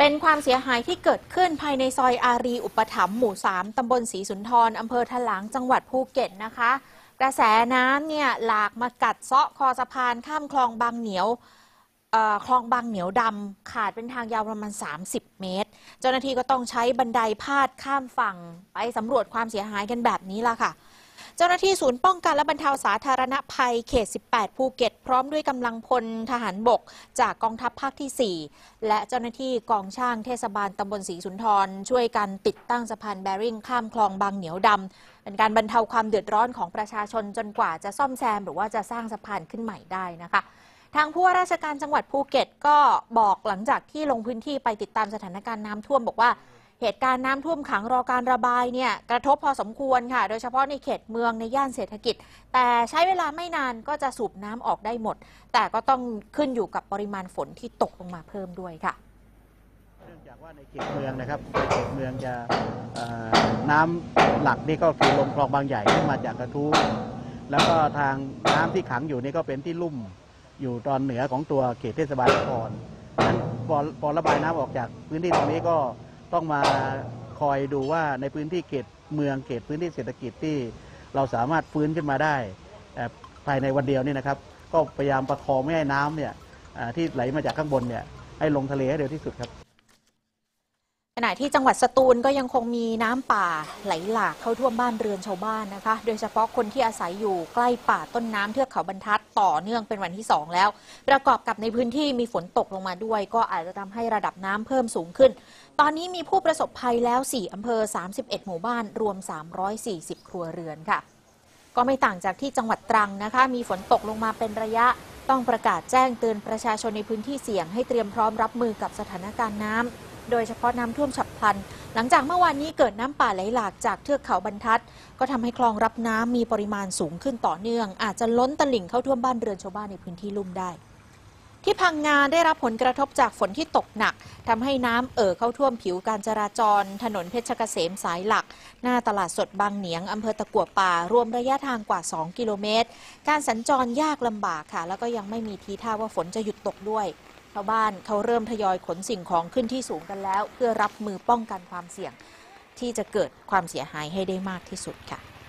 เป็นความเสียหายที่เกิดขึ้นภายในซอยอารีอุปถัมภ์หมู่ 3 ตำบลศรีสุนทร อำเภอถลางจังหวัดภูเก็ตนะคะ กระแสน้ำเนี่ยหลากมากัดเซาะคอสะพานข้ามคลองบางเหนียวคลองบางเหนียวดำขาดเป็นทางยาวประมาณ 30 เมตร เจ้าหน้าที่ก็ต้องใช้บันไดพาดข้ามฝั่งไปสำรวจความเสียหายกันแบบนี้ล่ะค่ะ เจ้าหน้าที่ศูนย์ป้องกันและบรรเทาสาธารณภัยเขต 18 ภูเก็ตพร้อมด้วยกำลังพลทหารบกจากกองทัพภาคที่ 4 และเจ้าหน้าที่กองช่างเทศบาลตำบลศรีสุนทรช่วยกันติดตั้งสะพานแบริ่งข้ามคลองบางเหนียวดำเป็นการบรรเทาความเดือดร้อนของประชาชนจนกว่าจะซ่อมแซมหรือว่าจะสร้างสะพานขึ้นใหม่ได้นะคะทางผู้ว่าราชการจังหวัดภูเก็ตก็บอกหลังจากที่ลงพื้นที่ไปติดตามสถานการณ์น้ำท่วมบอกว่าเหตุการณ์น้ำท่วมขังรอการระบายเนี่ยกระทบพอสมควรค่ะโดยเฉพาะในเขตเมืองในย่านเศรษฐกิจแต่ใช้เวลาไม่นานก็จะสูบน้ำออกได้หมดแต่ก็ต้องขึ้นอยู่กับปริมาณฝนที่ตกลงมาเพิ่มด้วยค่ะเนื่องจากว่าในเขตเมืองนะครับในเขตเมืองจะน้ำหลักนี่ก็คือลงคลองบางใหญ่ขึ้นมาจากกระทู้แล้วก็ทางน้ำที่ขังอยู่นี่ก็เป็นที่ลุ่มอยู่ตอนเหนือของตัวเขตเทศบาลนครนั้นพอระบายน้ำออกจากพื้นที่ตรงนี้ก็ต้องมาคอยดูว่าในพื้นที่เขตเมืองเขตพื้นที่เศรษฐกิจที่เราสามารถฟื้นขึ้นมาได้ภายในวันเดียวนี่นะครับก็พยายามประคองไม่ให้น้ำเนี่ยที่ไหลมาจากข้างบนเนี่ยให้ลงทะเลให้เร็วที่สุดครับขณะที่จังหวัดสตูลก็ยังคงมีน้ำป่าไหลหลากเข้าท่วมบ้านเรือนชาวบ้านนะคะโดยเฉพาะคนที่อาศัยอยู่ใกล้ป่าต้นน้ำเทือกเขาบรรทัดต่อเนื่องเป็นวันที่2แล้วประกอบกับในพื้นที่มีฝนตกลงมาด้วยก็อาจจะทำให้ระดับน้ำเพิ่มสูงขึ้นตอนนี้มีผู้ประสบภัยแล้ว4อำเภอ31หมู่บ้านรวม340ครัวเรือนค่ะก็ไม่ต่างจากที่จังหวัดตรังนะคะมีฝนตกลงมาเป็นระยะต้องประกาศแจ้งเตือนประชาชนในพื้นที่เสี่ยงให้เตรียมพร้อมรับมือกับสถานการณ์น้ำโดยเฉพาะน้ำท่วมฉับพลันหลังจากเมื่อวานนี้เกิดน้ำป่าไหลหลากจากเทือกเขาบรรทัดก็ทำให้คลองรับน้ำมีปริมาณสูงขึ้นต่อเนื่องอาจจะล้นตลิ่งเข้าท่วมบ้านเรือนชาวบ้านในพื้นที่ลุ่มได้ที่พังงาได้รับผลกระทบจากฝนที่ตกหนักทำให้น้ำเข้าท่วมผิวการจราจรถนนเพชรเกษมสายหลักหน้าตลาดสดบางเหนียงอำเภอตะกั่วป่ารวมระยะทางกว่า2กิโลเมตรการสัญจรยากลำบากค่ะแล้วก็ยังไม่มีทีท่าว่าฝนจะหยุดตกด้วยชาวบ้านเขาเริ่มทยอยขนสิ่งของขึ้นที่สูงกันแล้วเพื่อรับมือป้องกันความเสี่ยงที่จะเกิดความเสียหายให้ได้มากที่สุดค่ะ